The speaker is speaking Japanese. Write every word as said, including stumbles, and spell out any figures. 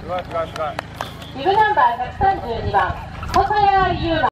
ビブナンバーひゃくさんじゅうにばん細谷優馬。